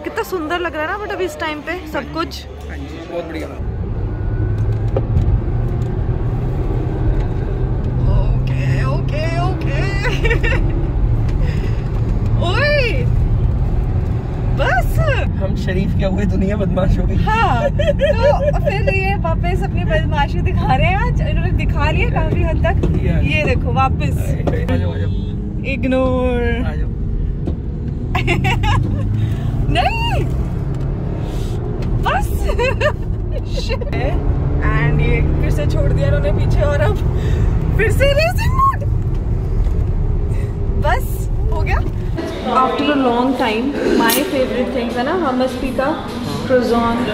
कितना सुंदर लग रहा है ना बट अभी इस टाइम पे सब कुछ। हाँ जी, बहुत बढ़िया। ओके ओके ओके ओए बस हम शरीफ क्या हुए, दुनिया बदमाश हो गई। हाँ, तो फिर ये वापस अपनी बदमाशी दिखा रहे हैं। आज इन्होंने दिखा लिया काफी हद तक। ये देखो वापस इग्नोर। नहीं बस एंड ये फिर से छोड़ दिया इन्होंने पीछे और अब फिर से रेसिंग मोड। बस हो गया। After a long time my favourite things है ना हमस पिज़्ज़ा क्रोज़ॉन।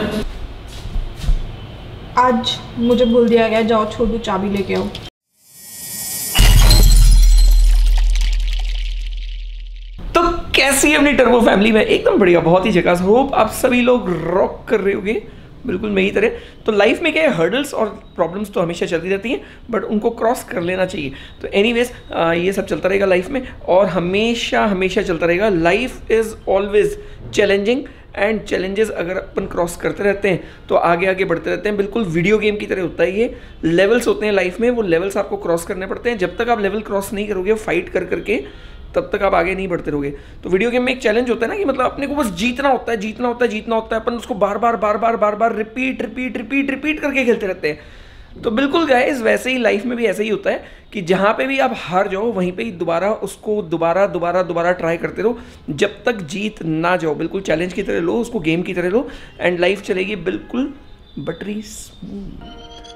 आज मुझे बोल दिया गया जाओ छोटू चाबी लेके आओ। तो कैसी है अपनी टर्बो फैमिली में? एकदम बढ़िया, बहुत ही झकास। होप आप सभी लोग रॉक कर रहे होंगे बिल्कुल मेरी तरह। तो लाइफ में क्या है, हर्डल्स और प्रॉब्लम्स तो हमेशा चलती रहती हैं बट उनको क्रॉस कर लेना चाहिए। तो एनीवेज ये सब चलता रहेगा लाइफ में और हमेशा हमेशा चलता रहेगा। Life is always challenging and challenges अगर अपन क्रॉस करते रहते हैं तो आगे आगे बढ़ते रहते हैं। बिल्कुल वीडियो गेम की तरह होता है ये। लेवल्स होते हैं लाइफ में, वो लेवल्स आपको क्रॉस करने पड़ते हैं। जब तक आप लेवल क्रॉस नहीं करोगे फाइट कर करके, तब तक आप आगे नहीं बढ़ते रहोगे। तो वीडियो गेम में एक चैलेंज होता है ना कि मतलब अपने को बस जीतना होता है, जीतना होता है, जीतना होता है। अपन उसको बार बार रिपीट करके खेलते रहते हैं। तो बिल्कुल गाइस वैसे ही लाइफ में भी ऐसा ही होता है कि जहाँ पे भी आप हार जाओ वहीं पे ही दोबारा उसको दोबारा ट्राई करते रहो जब तक जीत ना जाओ। बिल्कुल चैलेंज की तरह लो उसको, गेम की तरह लो एंड लाइफ चलेगी बिल्कुल बटरी स्मूथ।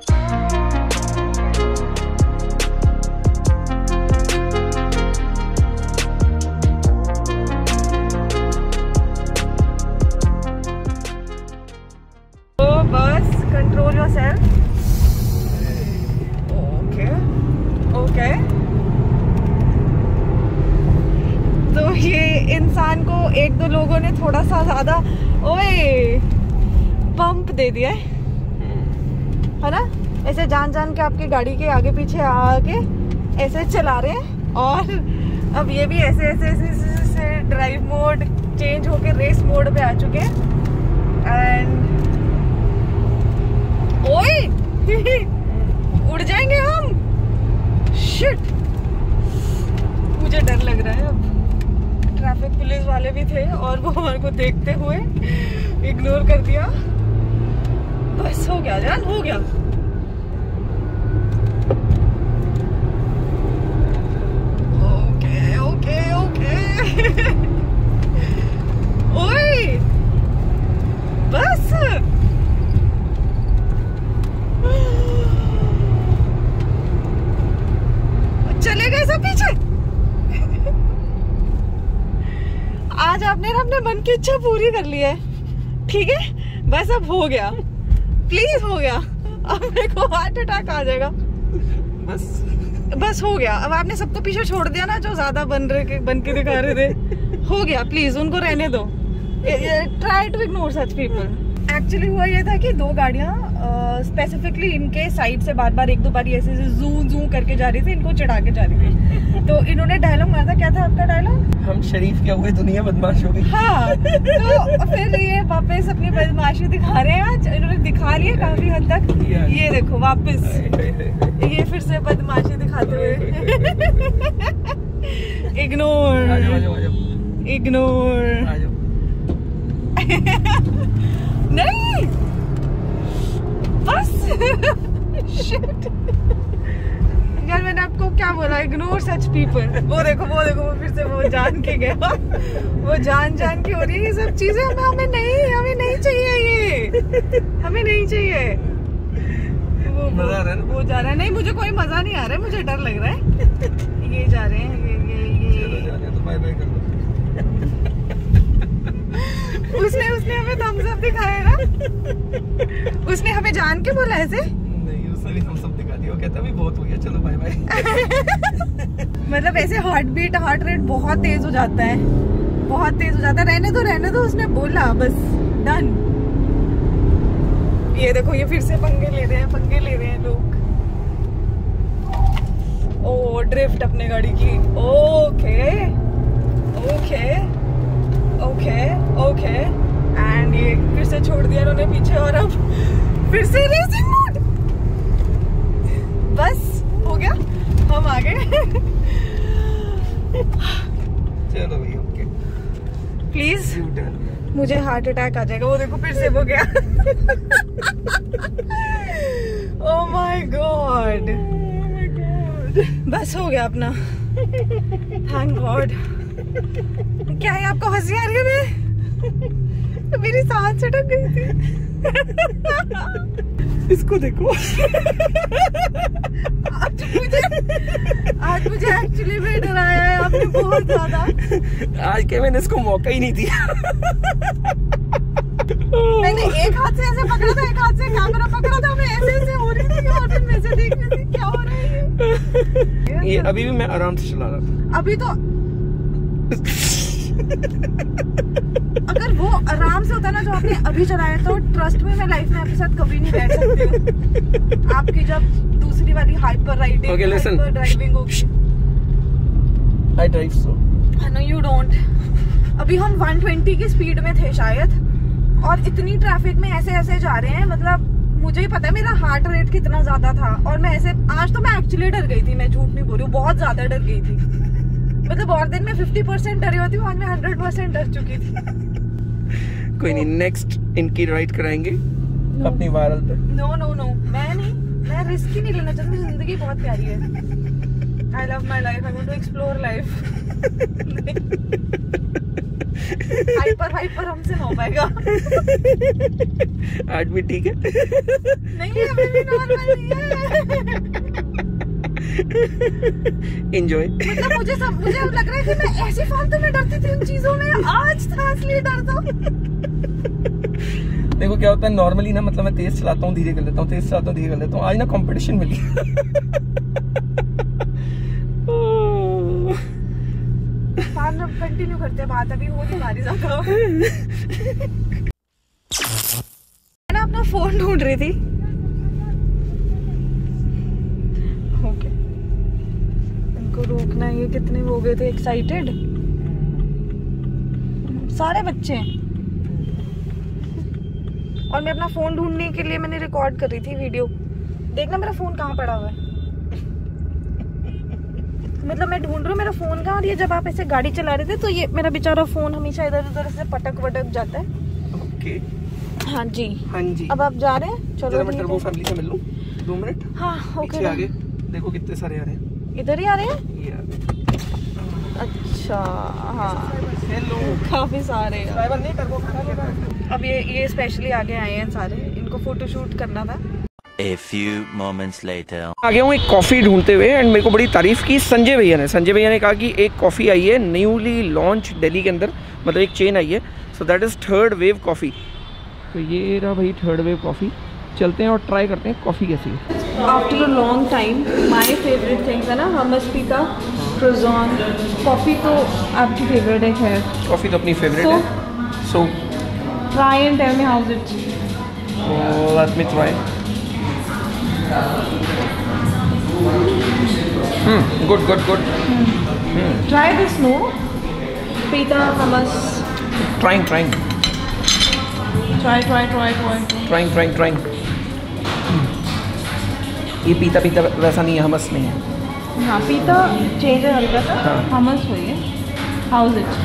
बस कंट्रोल योरसेल्फ। ओके तो ये इंसान को एक दो लोगों ने थोड़ा सा ज्यादा ओए पंप दे दिया है ना, ऐसे जान के आपकी गाड़ी के आगे पीछे आके ऐसे चला रहे हैं। और अब ये भी ऐसे ड्राइव मोड चेंज होके रेस मोड पे आ चुके हैं। एंड ओए उड़ जाएंगे हम। शिट, मुझे डर लग रहा है। अब ट्रैफिक पुलिस वाले भी थे और वो हमारे को देखते हुए इग्नोर कर दिया। बस हो गया जान, हो गया। ओके ओके ओके ओए बस चले गए सब पीछे। आज आपने अपने मन की इच्छा पूरी कर ली है, ठीक है? बस अब हो गया, प्लीज हो गया। अब मेरे को हार्ट अटैक आ जाएगा। बस हो गया। अब आपने सबको पीछे छोड़ दिया ना जो ज्यादा बन के दिखा रहे थे। हो गया, प्लीज उनको रहने दो। Try to ignore such people. Actually हुआ ये था कि दो गाड़ियां स्पेसिफिकली इनके साइड से बार एक दो बार ऐसे जू करके जा रही थी, इनको चढ़ा के जा रही थी। तो इन्होंने डायलॉग मारा था, क्या था आपका डायलॉग? हम शरीफ क्या हुए, दुनिया बदमाश हो गई। हाँ, तो फिर ये वापस अपनी बदमाशी दिखा रहे हैं। आज इन्होंने दिखा लिया काफी हद तक। ये देखो वापस ये फिर से बदमाशी दिखाते हुए। इग्नोर नहीं बस शिट यार, मैंने आपको क्या बोला? Ignore such people. वो देखो वो फिर से वो जान के गया। वो जान के हो रही है ये सब चीजें। हमें नहीं चाहिए ये, हमें नहीं चाहिए। मजा आ रहा है ना? वो जा रहा है। नहीं, मुझे कोई मजा नहीं आ रहा है, मुझे डर लग रहा है। ये जा रहे हैं, ये तो बाय बाय कर दो। उसने हमें थम्स अप दिखाया ना। उसने हमें जान के बोला ऐसे? नहीं, उसने भी थम्स अप दिखा दिया। वो कहता भी बहुत हो गया, चलो बाय बाय। मतलब ऐसे हार्ट रेट बहुत तेज हो जाता है, बहुत तेज हो जाता है। रहने दो उसने बोला, बस डन। ये देखो ये फिर से पंगे ले रहे हैं लोग। ओ ड्रिफ्ट अपने गाड़ी की। ओके ओके एंड ये फिर से छोड़ दिया उन्होंने पीछे और अब फिर से रेसिंग मोड। बस हो गया, हम आ गए। चलो भाई ओके। प्लीज मुझे हार्ट अटैक आ जाएगा। वो देखो फिर से हो गया। ओह माय गॉड, बस हो गया अपना, थैंक गॉड। क्या है आपको हंसी आ रही है? तो मेरी सांस सटक गई थी। इसको देखो। आज मुझे एक्चुअली में डराया है आपने बहुत ज्यादा। आज के मैंने इसको मौका ही नहीं दिया। मैंने एक हाथ से ऐसे पकड़ा था, एक हाथ से कैमरा पकड़ा था, मैं ऐसे हो रही थी और फिर मैं से देख रही थी क्या हो रहा है। ये अभी भी मैं आराम से चला रहा था। अभी तो अगर वो आराम से होता ना जो आपने अभी चलाया, तो ट्रस्ट में मैं लाइफ में आपके साथ कभी नहीं बैठ सकती हूँ। आपकी जब दूसरी वाली हाइपर राइडिंग, हाइपर ड्राइविंग होगी। I drive slow. No, you don't. अभी हम 120 की स्पीड में थे शायद, और इतनी ट्रैफिक में ऐसे ऐसे जा रहे हैं। मतलब मुझे ही पता है मेरा हार्ट रेट कितना ज्यादा था, और मैं ऐसे, आज तो मैं एक्चुअली डर गई थी, मैं झूठ नहीं बोल रही हूँ, बहुत ज्यादा डर गई थी। मतलब और दिन में 50% डरी होती हूँ, आज मैं 100% डर चुकी थी। कोई नहीं, नेक्स्ट इनकी राइड कराएंगे अपनी वायरल पे। नो नो नो, मैं नहीं, मैं रिस्क ही नहीं लेना चाहती। जिंदगी बहुत प्यारी है। I love my life. I want to explore life. Hyper हमसे ना हो पाएगा। आज भी ठीक है। नहीं, अभी भी नॉर्मल नहीं है। Enjoy. मतलब मुझे लग रहा है कि मैं ऐसी फालतू में डरती थी उन चीजों में, आज था असली डर। तो देखो क्या होता है नॉर्मली ना, मतलब मैं तेज चलाता हूँ धीरे कर लेता हूँ, तेज चलाता हूँ धीरे कर लेता हूँ। आज ना कंपटीशन मिली। कंटिन्यू करते बात, अभी वो तुम्हारी ज्यादा। मैं ना अपना फोन ढूंढ रही थी। ओके, इनको रोकना। ये कितने हो गए थे एक्साइटेड, सारे बच्चे। और मैं अपना फोन ढूंढने के लिए मैंने रिकॉर्ड कर रही थी वीडियो। देखना मेरा फोन कहाँ पड़ा हुआ है। मतलब मैं ढूंढ रही हूँ मेरा फोन कहाँ, और ये जब आप ऐसे गाड़ी चला रहे थे तो ये मेरा बेचारा फोन हमेशा इधर उधर से पटक वटक जाता है। ओके, हाँ जी हाँ जी। अब आप जा रहे हैं? चलो मैं टर्बो फैमिली से मिल लूं 2 मिनट। हाँ ओके। आगे देखो कितने सारे आ रहे हैं। इधर ही आ रहे हैं? अच्छा हाँ, हेलो, काफी सारे। ड्राइवर नहीं, टर्बो फैमिली। अब ये स्पेशली आगे आए हैं सारे, इनको फोटोशूट करना था। A few moments later. आ गया हूँ एक कॉफ़ी ढूंढते हुए, एंड मेरे को बड़ी तारीफ़ की संजय भैया ने कहा कि एक कॉफ़ी आई है न्यूली लॉन्च दिल्ली के अंदर, मतलब एक चेन आई है, so that is third wave coffee. तो ये रहा भाई थर्ड वेव कॉफ़ी। चलते हैं और ट्राई करते हैं कॉफ़ी कैसी है। After a long time my favourite things है ना, हमस पिज़्ज़ा, क्रोज़ॉन। कॉफ़ी तो आपकी फेवरेट है? खैर कॉफ़ी तो अपनी फेवरेट है। So try and tell me how is it. Let me try. Good. Try this, no? Pita, hummus. Trying. Try. Trying. ये पीता वैसा नहीं है, हमस नहीं है। हाँ, पीता चेंज है हल्का सा। हाँ। हमस हुई है। How is it?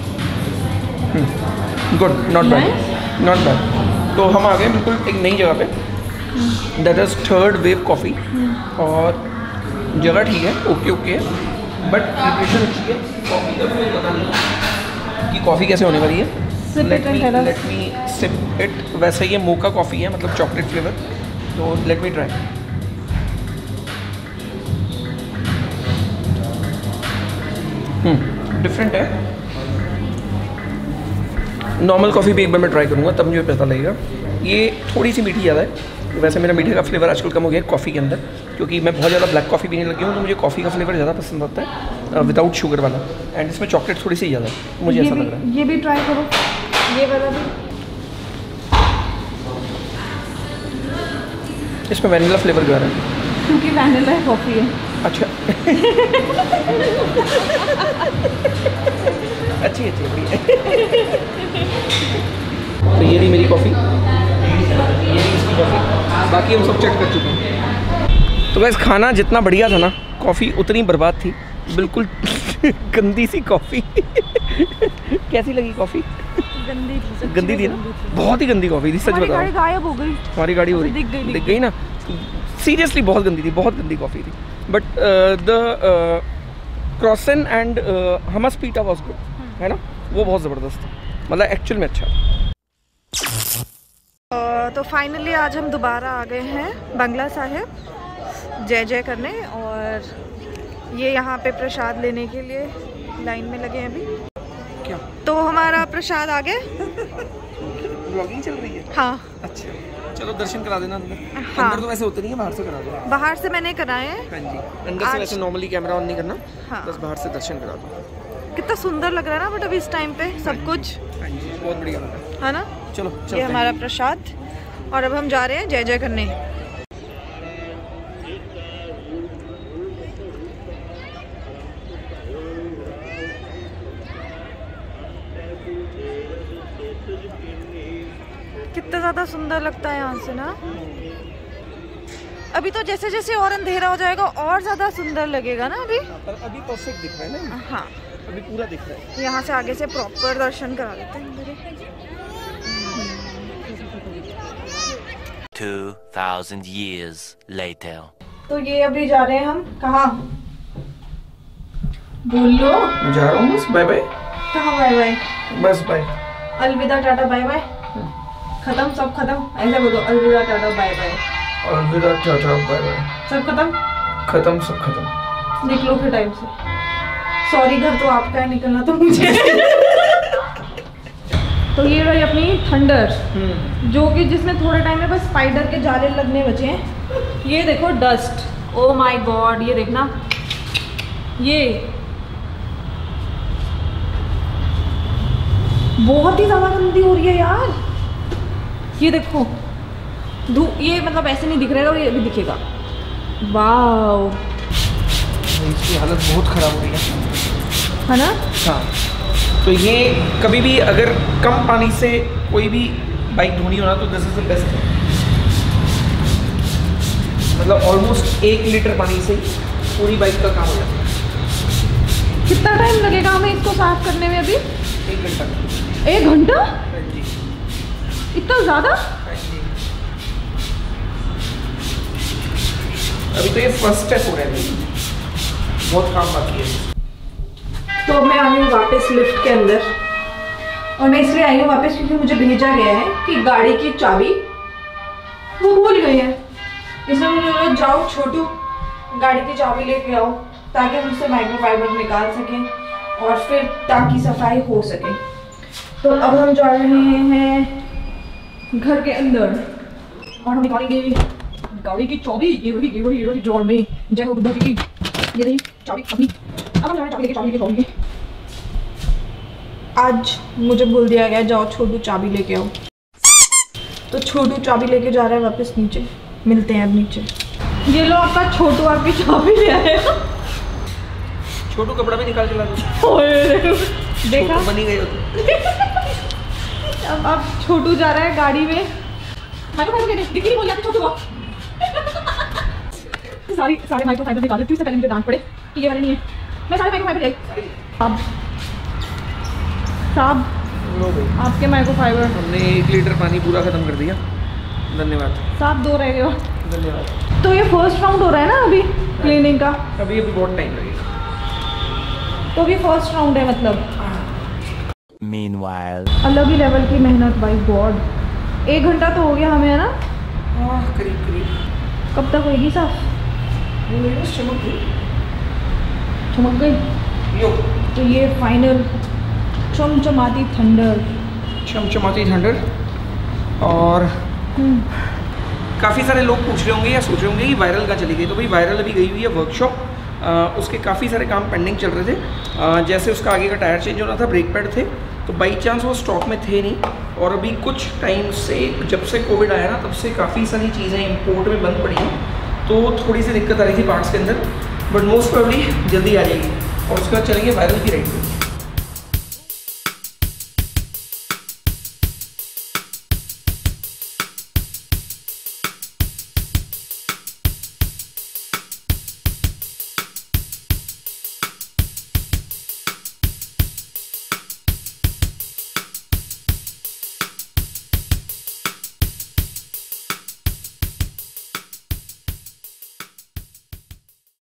Good, not bad. तो हम आ गए बिल्कुल एक नई जगह पे। That is third wave coffee. और जगह ठीक है, ओके है, बट प्रिपरेशन अच्छी है। कॉफ़ी का मुझे पता नहीं कि कॉफ़ी कैसे होने वाली है। Let me sip it. वैसे ये मोका कॉफ़ी है, मतलब चॉकलेट फ्लेवर। तो लेट मी ट्राई। डिफरेंट है। नॉर्मल कॉफ़ी भी एक बार मैं ट्राई करूँगा, तब मुझे पता लगेगा। ये थोड़ी सी मीठी ज़्यादा है। वैसे मेरा मीठे का फ्लेवर आजकल कम हो गया है कॉफ़ी के अंदर, क्योंकि मैं बहुत ज़्यादा ब्लैक कॉफ़ी पीने लगी हूँ, तो मुझे कॉफ़ी का फ्लेवर ज़्यादा पसंद आता है विदाउट शुगर वाला। एंड इसमें चॉकलेट थोड़ी सी ज़्यादा है, मुझे ऐसा लग रहा है। ये भी ट्राई करो, ये वाला भी। इसमें वैनिला फ्लेवर क्यों आ रहा है? क्योंकि वैनिला कॉफ़ी है। अच्छा। अच्छी बढ़िया। तो ये रही मेरी कॉफ़ी, ये रही इसकी कॉफ़ी, बाकी हम सब चेक कर चुके हैं। तो वैसे खाना जितना बढ़िया था ना, कॉफ़ी उतनी बर्बाद थी, बिल्कुल गंदी सी कॉफ़ी। कैसी लगी कॉफ़ी? गंदी थी ना, बहुत ही गंदी कॉफ़ी थी, सच बताओ। गाड़ी गायब हो गई, हमारी गाड़ी हो रही दिख गई ना, सीरियसली बहुत गंदी थी, बहुत गंदी कॉफ़ी थी। But the croissant and hummus pita was good, है ना, वो बहुत ज़बरदस्त था, मतलब एक्चुअल में अच्छा। तो फाइनली आज हम दोबारा आ गए हैं बंगला साहिब जय करने, और ये यहाँ पे प्रसाद लेने के लिए लाइन में लगे हैं अभी। क्या? तो हमारा प्रसाद आ गया। ब्लॉगिंग चल रही है? हाँ। अच्छा, चलो दर्शन करा देना अंदर। हाँ। अंदर तो वैसे होते नहीं है, बाहर से करा दो। बाहर से मैंने कराए हैं। हाँ जी, अंदर से वैसे नॉर्मली कैमरा ऑन नहीं करना। हाँ। बस बाहर से दर्शन करा दो। कितना सुंदर लग रहा है ना बट अभी इस टाइम पे सब कुछ। हाँ जी, बहुत बढ़िया लग रहा है ना। चलो ये हमारा प्रसाद, और अब हम जा रहे हैं जय करने। कितना ज्यादा सुंदर लगता है यहाँ से ना। अभी तो जैसे जैसे और अंधेरा हो जाएगा और ज्यादा सुंदर लगेगा ना। अभी परफेक्ट दिख रहा है ना। हाँ, अभी पूरा दिख रहा है। यहाँ से आगे से प्रॉपर दर्शन करा देते हैं। 2000 years later. तो ये अभी जा रहे हैं हम कहाँ? बोल लो। मैं जा रहा हूँ बस, बाय बाय। कहाँ बाय बाय? बस बाय, अलविदा टाटा बाय बाय, खत्म, सब खत्म, ऐसे बोलो, अलविदा टाटा बाय बाय। अलविदा टाटा बाय बाय, सब खत्म, खत्म सब खत्म। निकलो फिर टाइम से। सॉरी, घर तो आपका है, निकलना तो मुझे। तो ये रही अपनी थंडर, जो कि जिसमें थोड़े टाइम में बस स्पाइडर के जाले लगने बचे हैं। ये देखो डस्ट, ओ माय गॉड, ये देखना, ये बहुत ही ज्यादा गंदी हो रही है यार। ये देखो ये मतलब ऐसे नहीं दिख रहा है, ये भी दिखेगा। वाओ, इसकी हालत बहुत खराब हो रही है ना। हाँ, तो ये कभी भी अगर कम पानी से कोई भी बाइक धोनी हो ना, तो दिस इज द बेस्ट। मतलब ऑलमोस्ट 1 लीटर पानी से पूरी बाइक का काम हो जाता है। कितना टाइम लगेगा हमें इसको साफ करने में? अभी 1 घंटा। 1 घंटा? हाँ जी। इतना ज़्यादा? हाँ जी। अभी तो ये फर्स्ट स्टेप हो रहा है, बहुत काम बाकी है। तो अब मैं आई हूँ वापस लिफ्ट के अंदर, और मैं इसलिए आई हूँ वापस क्योंकि मुझे भेजा गया है कि गाड़ी की चाबी वो भूल गई है। इसलिए मुझे बोला जाओ छोटू गाड़ी की चाबी लेके आओ, ताकि हम उससे माइक्रोफाइबर निकाल सकें और फिर ताकि सफाई हो सके। तो अब हम जा रहे हैं घर के अंदर और हम निकालेंगे गाड़ी की चाबी। ये रही जोर में, जय हो बुद्धा जी की। ये रही चाबी अभी। अब हम जा रहे हैं चाबी लेके। आज मुझे बोल दिया गया जाओ छोटू चाबी लेके आओ, तो छोटू चाबी लेके जा रहा है वापस नीचे। मिलते हैं अब नीचे। ये लो आपका छोटू आपकी चाबी ले आया। छोटू कपड़ा भी निकाल के ला दो। देखा, बनी गई होती। अब छोटू जा रहा है गाड़ी में। डिग्री बोल जाती छोटू को। सारे माइक्रोफाइबर निकाल लेती हूँ, इससे पहले मुझे डांट पड़े कि ये वाले नहीं है। मैं सारे माइक्रोफाइबर अब साहब आपके माइक्रोफाइबर हमने 1 लीटर पानी पूरा खत्म कर दिया। धन्यवाद साहब, 2 रह गए हो। धन्यवाद। तो ये फर्स्ट राउंड हो रहा है ना अभी क्लीनिंग का? अभी बहुत टाइम लगेगा। तो अभी फर्स्ट राउंड है मतलब। Meanwhile, अलग ही लेवल की मेहनत भाई, गॉड। 1 घंटा तो हो गया हमें, है ना? करीब। कब तक होगी साफ? चमक गई। यो। तो ये फाइनल चमचमाती थंडर। और काफ़ी सारे लोग पूछ रहे होंगे या सोच रहे होंगे कि वायरल कहाँ चली गई। तो भाई वायरल अभी गई हुई है वर्कशॉप। उसके काफ़ी सारे काम पेंडिंग चल रहे थे। जैसे उसका आगे का टायर चेंज होना था, ब्रेक पैड थे, तो बाई चांस वो स्टॉक में थे नहीं। और अभी कुछ टाइम से, जब से कोविड आया ना, तब से काफ़ी सारी चीज़ें इंपोर्ट में बंद पड़ी हैं, तो थोड़ी सी दिक्कत आ रही थी पार्ट्स के अंदर। बट मोस्ट प्रोबेबली जल्दी आ जाएगी और उसके बाद चलेंगे वायरल की राइड पे।